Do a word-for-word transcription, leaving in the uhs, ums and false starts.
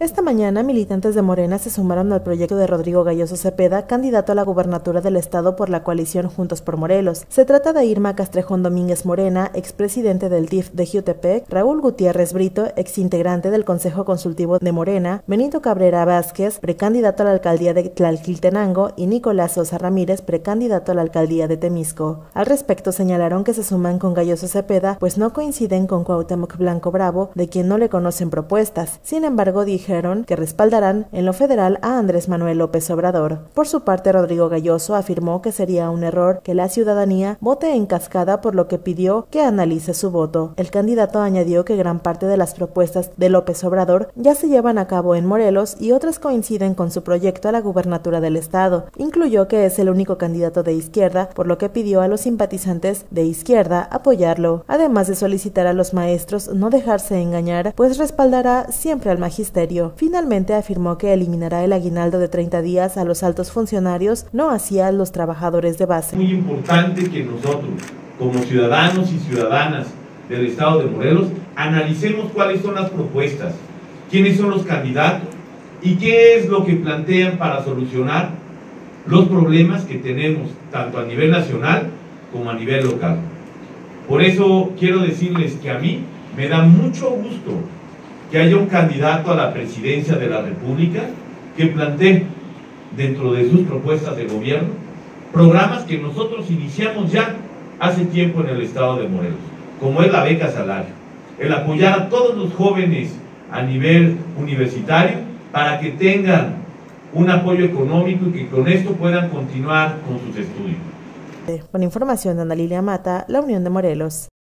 Esta mañana, militantes de Morena se sumaron al proyecto de Rodrigo Galloso Cepeda, candidato a la gubernatura del estado por la coalición Juntos por Morelos. Se trata de Irma Castrejón Domínguez Morena, expresidente del D I F de Jiutepec, Raúl Gutiérrez Brito, exintegrante del Consejo Consultivo de Morena, Benito Cabrera Vázquez, precandidato a la alcaldía de Tlalquiltenango, y Nicolás Sosa Ramírez, precandidato a la alcaldía de Temisco. Al respecto, señalaron que se suman con Galloso Cepeda, pues no coinciden con Cuauhtémoc Blanco Bravo, de quien no le conocen propuestas. Sin embargo, dijeron que respaldarán en lo federal a Andrés Manuel López Obrador. Por su parte, Rodrigo Galloso afirmó que sería un error que la ciudadanía vote en cascada, por lo que pidió que analice su voto. El candidato añadió que gran parte de las propuestas de López Obrador ya se llevan a cabo en Morelos y otras coinciden con su proyecto a la gubernatura del estado. Incluyó que es el único candidato de izquierda, por lo que pidió a los simpatizantes de izquierda apoyarlo, además de solicitar a los maestros no dejarse engañar, pues respaldará siempre al magisterio. Finalmente afirmó que eliminará el aguinaldo de treinta días a los altos funcionarios, no así a los trabajadores de base. Muy importante que nosotros, como ciudadanos y ciudadanas del estado de Morelos, analicemos cuáles son las propuestas, quiénes son los candidatos y qué es lo que plantean para solucionar los problemas que tenemos tanto a nivel nacional como a nivel local. Por eso quiero decirles que a mí me da mucho gusto que haya un candidato a la presidencia de la República que plantee dentro de sus propuestas de gobierno programas que nosotros iniciamos ya hace tiempo en el estado de Morelos, como es la beca salario, el apoyar a todos los jóvenes a nivel universitario para que tengan un apoyo económico y que con esto puedan continuar con sus estudios. Con información de Ana Lilia Mata, La Unión de Morelos.